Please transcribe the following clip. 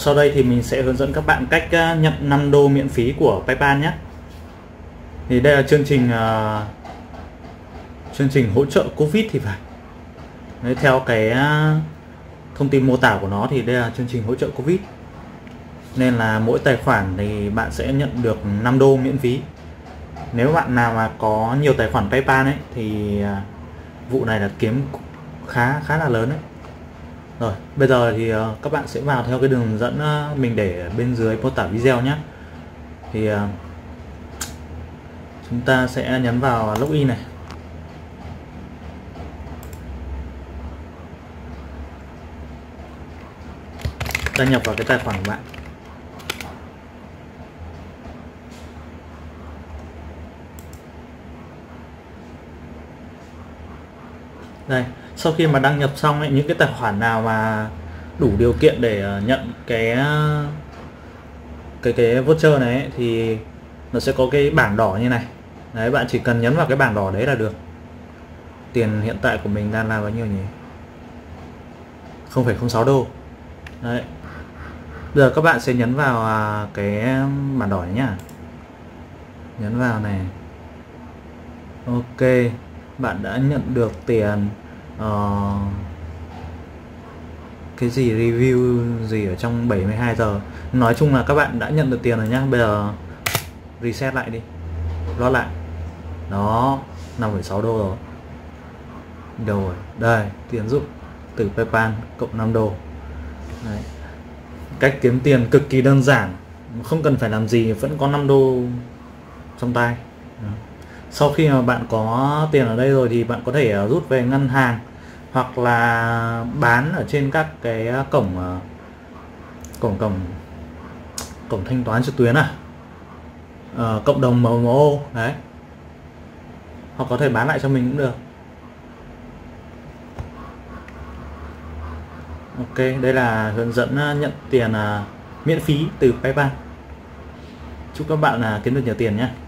Sau đây thì mình sẽ hướng dẫn các bạn cách nhận 5 đô miễn phí của PayPal nhé. Thì đây là chương trình hỗ trợ Covid thì phải. Đấy, theo cái thông tin mô tả của nó thì đây là chương trình hỗ trợ Covid. Nên là mỗi tài khoản thì bạn sẽ nhận được 5 đô miễn phí. Nếu bạn nào mà có nhiều tài khoản PayPal ấy thì vụ này là kiếm khá là lớn đấy. Rồi, bây giờ thì các bạn sẽ vào theo cái đường dẫn mình để ở bên dưới mô tả video nhé. Thì chúng ta sẽ nhấn vào login này. Đăng nhập vào cái tài khoản của bạn. Đây, sau khi mà đăng nhập xong ấy, những cái tài khoản nào mà đủ điều kiện để nhận cái voucher này ấy, thì nó sẽ có cái bảng đỏ như này. Đấy, bạn chỉ cần nhấn vào cái bảng đỏ đấy là được. Tiền hiện tại của mình đang là bao nhiêu nhỉ? 0,06 đô. Đấy. Bây giờ các bạn sẽ nhấn vào cái bảng đỏ này nhá. Nhấn vào này. Ok, bạn đã nhận được tiền cái gì review gì ở trong 72 giờ. Nói chung là các bạn đã nhận được tiền rồi nhá. Bây giờ reset lại đi, lót lại. Đó, 5,6 đô rồi. Rồi, đây, tiền rút từ PayPal cộng 5 đô. Đấy. Cách kiếm tiền cực kỳ đơn giản, không cần phải làm gì vẫn có 5 đô trong tay. Sau khi mà bạn có tiền ở đây rồi thì bạn có thể rút về ngân hàng hoặc là bán ở trên các cái cổng thanh toán trực tuyến cộng đồng MMO đấy, hoặc có thể bán lại cho mình cũng được. Ok, đây là hướng dẫn nhận tiền miễn phí từ PayPal. Chúc các bạn kiếm được nhiều tiền nhé.